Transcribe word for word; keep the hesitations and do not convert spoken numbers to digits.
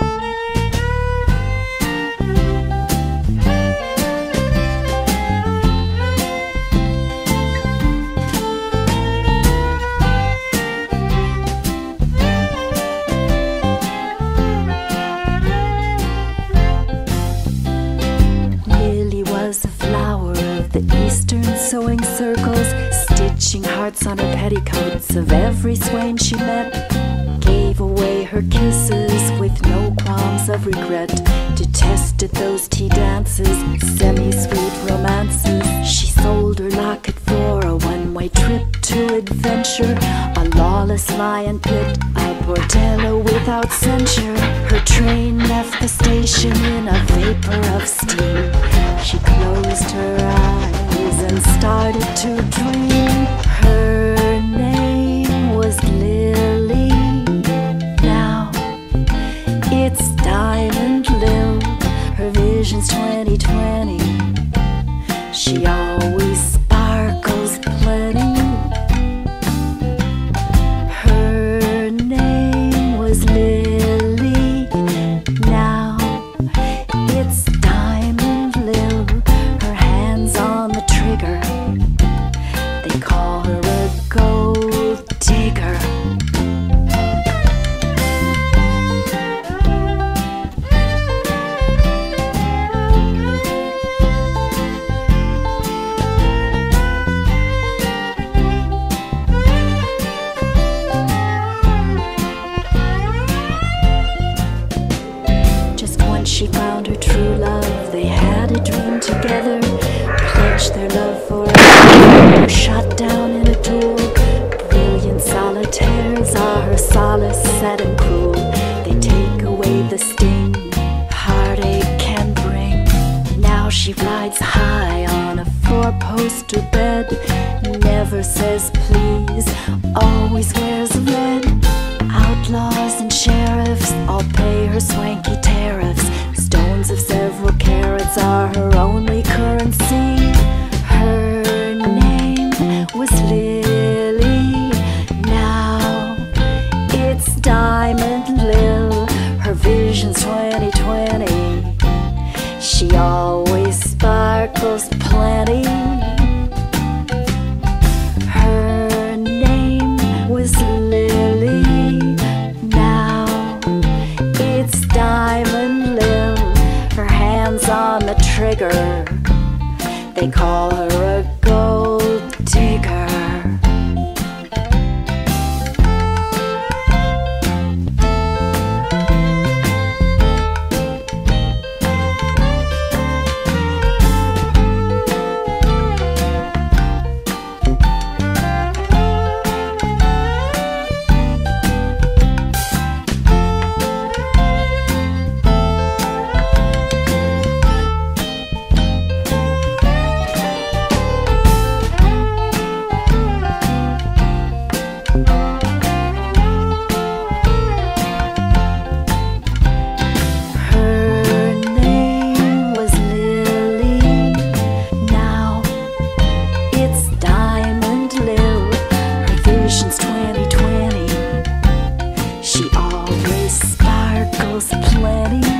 Sewing circles, stitching hearts on her petticoats of every swain she met. Gave away her kisses with no qualms of regret. Detested those tea dances, semi-sweet romances. She sold her locket for a one-way trip to adventure, a lawless lion pit, a bordello without censure. Her train left the station in a vapor of steam. She closed her eyes and started to dream. Her name was Lily. Now it's Diamond Lil. Her vision's twenty twenty. She always sparkles plenty. Her name was Lily. Now it's Diamond Lil. Her hands on the trigger. They call her a gold digger. She found her true love, they had a dream together, pledged their love forever, shot down in a duel. Brilliant solitaires are her solace, sad and cruel. They take away the sting heartache can bring. Now she rides high on a four-poster bed, never says please, always wears red. Outlaws and sheriffs all pay her swanky tariffs. Stones of several carats are her only currency. Her name was Lily. Now it's Diamond Lil. Her vision's twenty twenty. She always sparkles plenty. Her name was Lily. Now it's Diamond Lil. Her hands on the trigger. They call her a gold digger. twenty twenty. She always sparkles plenty.